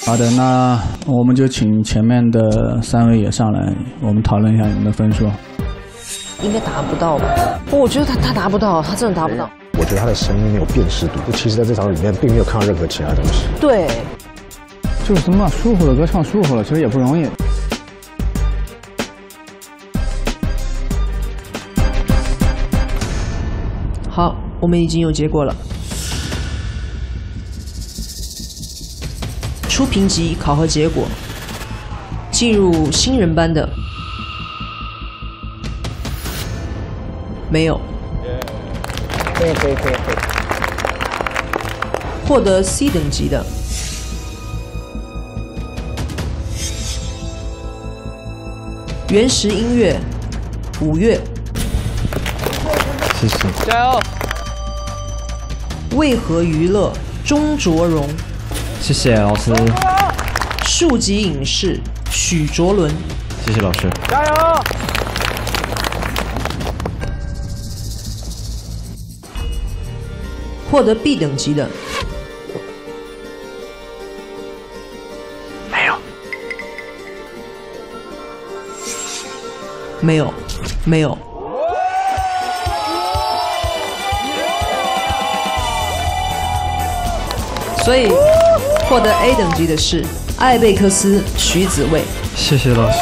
好的，那我们就请前面的3位也上来，我们讨论一下你们的分数。 应该达不到吧？我觉得他达不到，他真的达不到。 我觉得他的声音没有辨识度，其实在这场里面并没有看到任何其他东西。 对， 就是什么舒服的歌唱舒服了，其实也不容易。 好，我们已经有结果了。初评级考核结果，进入新人班的没有， 可以。 获得 C 等级的原石音乐5月， 谢谢， 加油！ 为何娱乐钟卓荣， 谢谢老师， 树吉影视许卓伦， 谢谢老师， 加油！ 获得 B 等级的没有。所以获得 A 等级的是艾贝克斯徐子蔚。 谢谢老师。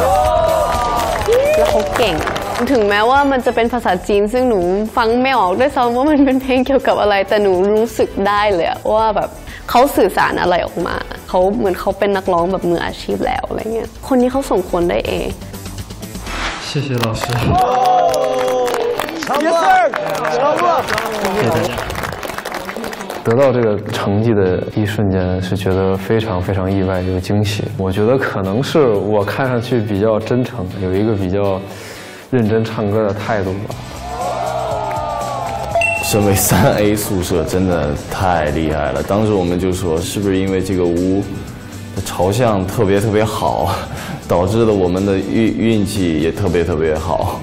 แล้วเขาเก่งถึงแม้ว่ามันจะเป็นภาษาจีนซึ่งหนูฟังไม่ออกด้วยซ้ำว่ามันเป็นเพลงเกี่ยวกับอะไรแต่หนูรู้สึกได้เลยว่าแบบเขาสื่อสารอะไรออกมาเขาเหมือนเขาเป็นนักร้องแบบมืออาชีพแล้วอะไรเงี้ยคนนี้เขาสมควรได้ A 谢谢老师。 谢谢大家。 得到这个成绩的一瞬间是觉得非常非常意外，有惊喜。我觉得可能是我看上去比较真诚，有一个比较认真唱歌的态度吧。 身为3A 宿舍真的太厉害了，当时我们就说是不是因为这个屋的朝向特别好，导致了我们的运气也特别好。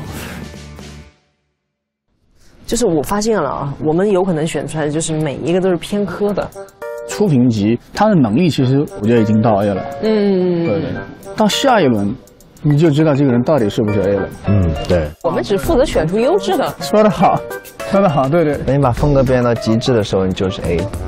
就是我发现了啊，我们有可能选出来的就是每一个都是偏科的。 初评级他的能力其实我觉得已经到 A 了。对。到下一轮，你就知道这个人到底是不是 A 了。 对。 我们只负责选出优质的。 说得好，对。 等你把风格表演到极致的时候，你就是 A。